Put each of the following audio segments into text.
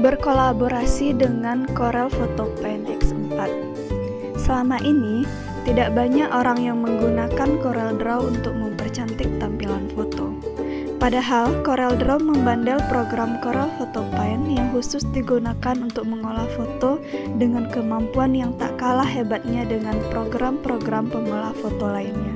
Berkolaborasi dengan Corel Photo Paint X4. Selama ini, tidak banyak orang yang menggunakan CorelDRAW untuk mempercantik tampilan foto. Padahal, CorelDRAW membandel program Corel Photo Paint yang khusus digunakan untuk mengolah foto dengan kemampuan yang tak kalah hebatnya dengan program-program pengolah foto lainnya.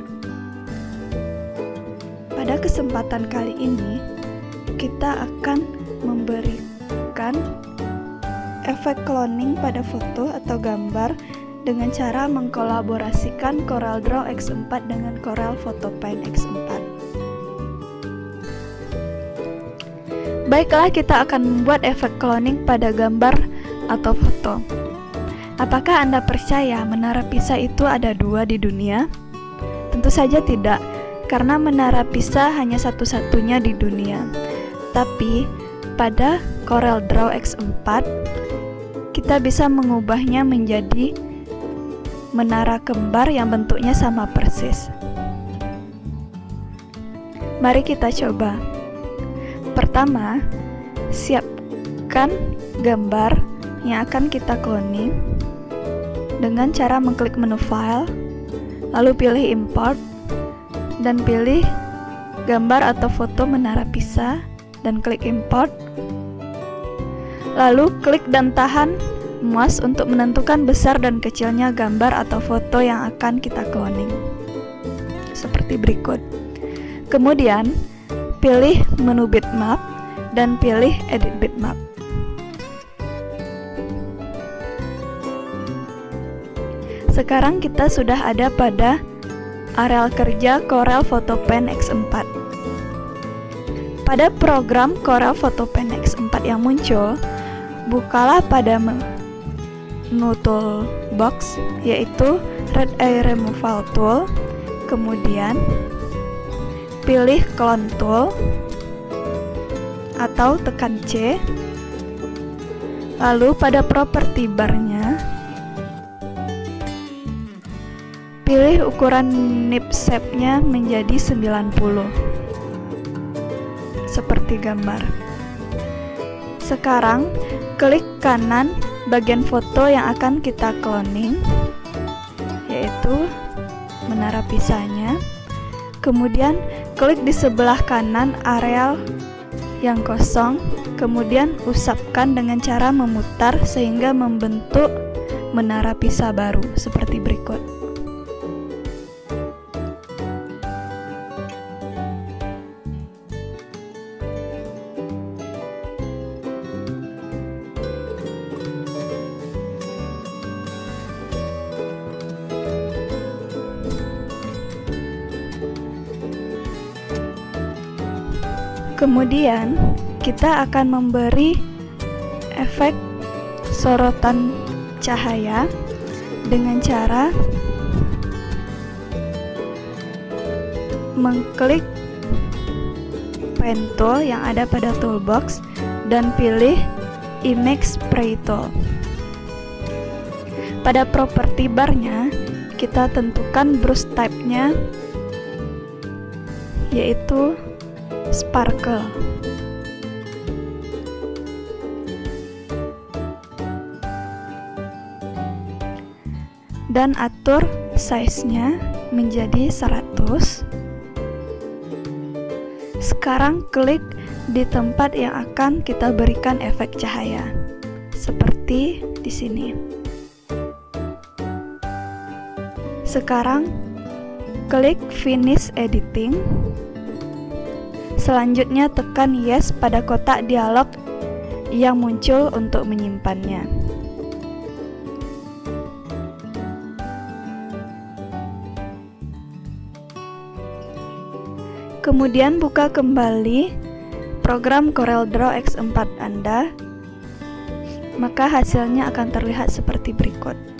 Pada kesempatan kali ini, kita akan memberikan efek cloning pada foto atau gambar dengan cara mengkolaborasikan CorelDRAW X4 dengan Corel Photo Paint X4. Baiklah, kita akan membuat efek cloning pada gambar atau foto. Apakah Anda percaya menara Pisa itu ada 2 di dunia? Tentu saja tidak, karena menara Pisa hanya satu-satunya di dunia. Tapi, pada CorelDRAW X4, kita bisa mengubahnya menjadi menara kembar yang bentuknya sama persis. Mari kita coba. Pertama, siapkan gambar yang akan kita cloning dengan cara mengklik menu File, lalu pilih Import, dan pilih gambar atau foto menara Pisa, dan klik Import. Lalu klik dan tahan mouse untuk menentukan besar dan kecilnya gambar atau foto yang akan kita cloning, seperti berikut. Kemudian, pilih menu bitmap dan pilih edit bitmap. Sekarang kita sudah ada pada areal kerja Corel Photo Paint X4. Pada program Corel Photo Paint X4 yang muncul, bukalah pada menu toolbox, yaitu Red Eye Removal Tool, kemudian pilih Clone Tool atau tekan C, lalu pada property bar-nya pilih ukuran nib shape-nya menjadi 90 seperti gambar. Sekarang klik kanan bagian foto yang akan kita cloning, yaitu menara Pisanya. Kemudian klik di sebelah kanan areal yang kosong, kemudian usapkan dengan cara memutar sehingga membentuk menara Pisa baru seperti berikut. Kemudian kita akan memberi efek sorotan cahaya dengan cara mengklik pen tool yang ada pada toolbox dan pilih image spray tool. Pada property bar-nya kita tentukan brush type-nya, yaitu sparkle. Dan atur size-nya menjadi 100. Sekarang klik di tempat yang akan kita berikan efek cahaya, seperti di sini. Sekarang klik finish editing. Selanjutnya tekan yes pada kotak dialog yang muncul untuk menyimpannya. Kemudian buka kembali program CorelDRAW X4 Anda, maka hasilnya akan terlihat seperti berikut.